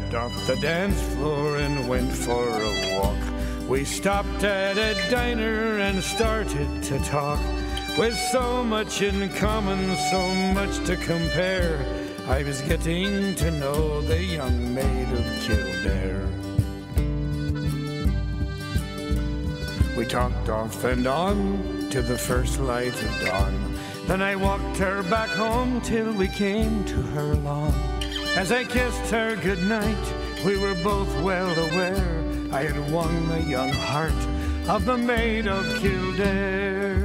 stepped off the dance floor and went for a walk. We stopped at a diner and started to talk. With so much in common, so much to compare, I was getting to know the young maid of Kildare. We talked off and on to the first light of dawn. Then I walked her back home till we came to her lawn. As I kissed her goodnight, we were both well aware I had won the young heart of the maid of Kildare.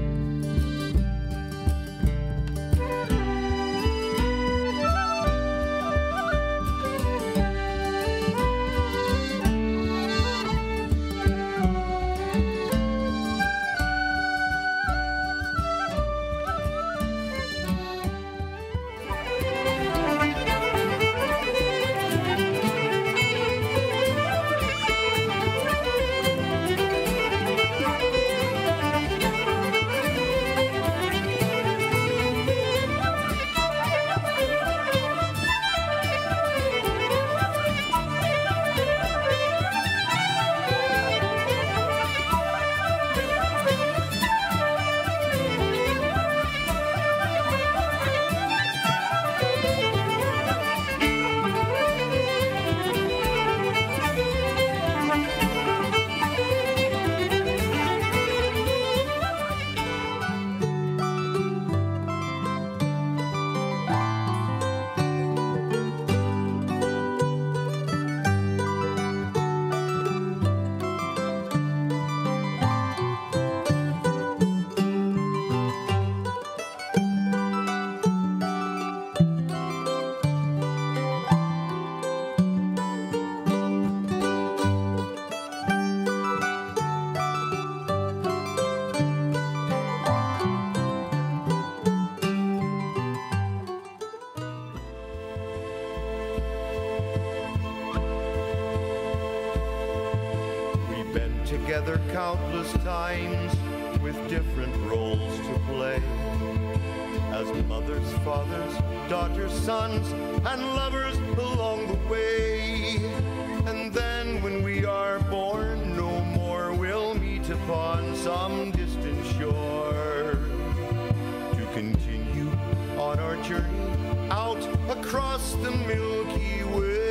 Together countless times with different roles to play, as mothers, fathers, daughters, sons, and lovers along the way. And then when we are born, no more we'll meet upon some distant shore, to continue on our journey out across the Milky Way.